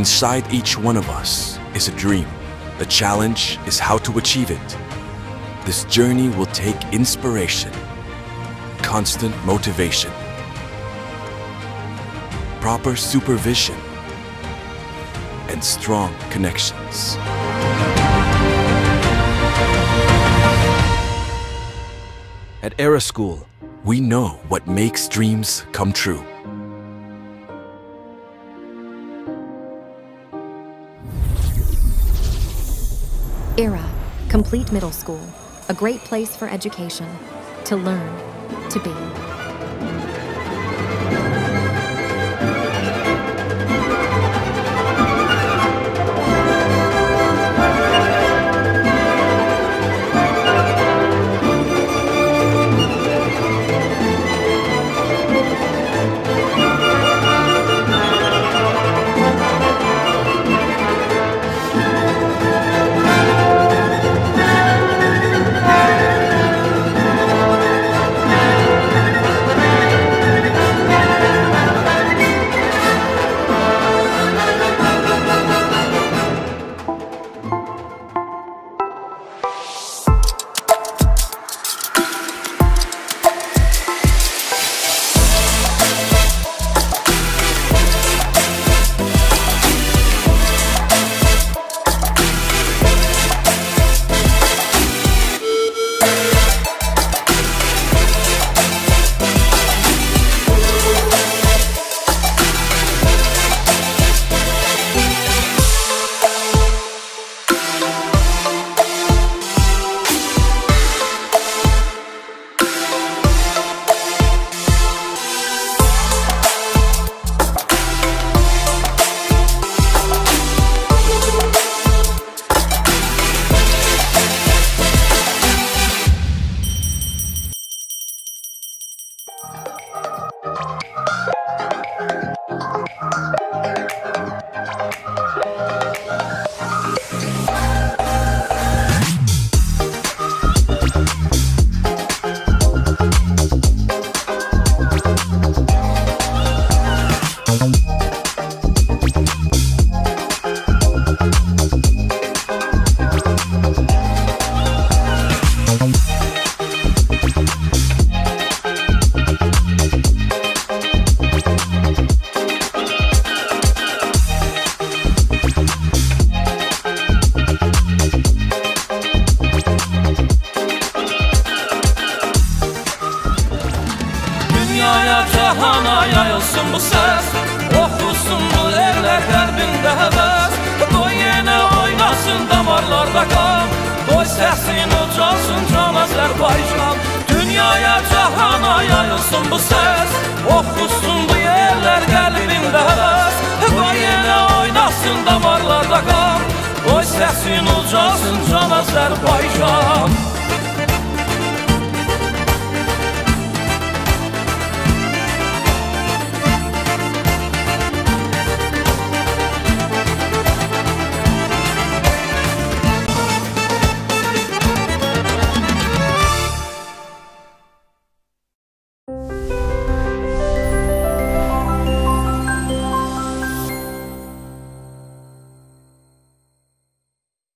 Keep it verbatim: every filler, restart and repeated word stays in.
Inside each one of us is a dream. The challenge is how to achieve it. This journey will take inspiration, constant motivation, proper supervision, and strong connections. At Era School, we know what makes dreams come true. Era, complete middle school, a great place for education, to learn, to be. Cahana yayılsın bu ses, oxusun bu erlər qəlbində həvəs. Qoy yenə oynasın damarlarda qan, qoy səsin ucalsın can Azərbaycan. Dünyaya cahana yayılsın bu ses, oxusun bu erlər qəlbində həvəs. Qoy yenə oynasın damarlarda qan, qoy səsin ucalsın can Azərbaycan.